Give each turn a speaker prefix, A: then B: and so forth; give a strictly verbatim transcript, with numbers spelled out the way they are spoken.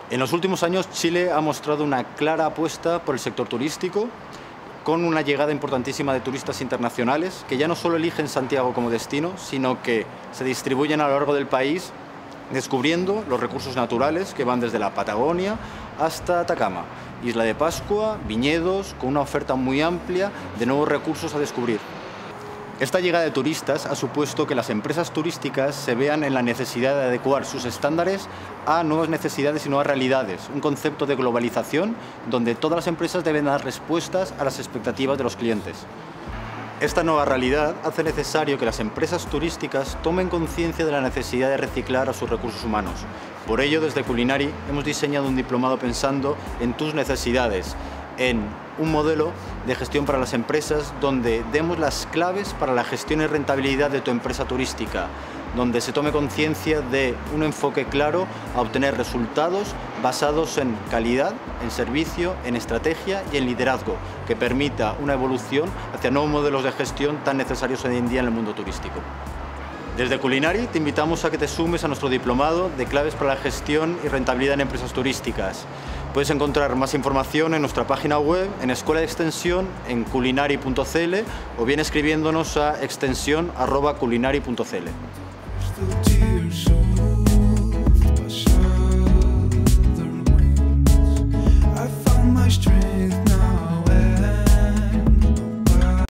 A: En los últimos años, Chile ha mostrado una clara apuesta por el sector turístico, con una llegada importantísima de turistas internacionales que ya no solo eligen Santiago como destino, sino que se distribuyen a lo largo del país descubriendo los recursos naturales que van desde la Patagonia hasta Atacama, Isla de Pascua, viñedos, con una oferta muy amplia de nuevos recursos a descubrir. Esta llegada de turistas ha supuesto que las empresas turísticas se vean en la necesidad de adecuar sus estándares a nuevas necesidades y nuevas realidades, un concepto de globalización donde todas las empresas deben dar respuestas a las expectativas de los clientes. Esta nueva realidad hace necesario que las empresas turísticas tomen conciencia de la necesidad de reciclar a sus recursos humanos. Por ello, desde Culinari hemos diseñado un diplomado pensando en tus necesidades, en un modelo de gestión para las empresas donde demos las claves para la gestión y rentabilidad de tu empresa turística, donde se tome conciencia de un enfoque claro a obtener resultados basados en calidad, en servicio, en estrategia y en liderazgo, que permita una evolución hacia nuevos modelos de gestión tan necesarios hoy en día en el mundo turístico. Desde Culinari te invitamos a que te sumes a nuestro diplomado de claves para la gestión y rentabilidad en empresas turísticas. Puedes encontrar más información en nuestra página web, en Escuela de Extensión, en culinari punto c l o bien escribiéndonos a extensión arroba culinari punto c l.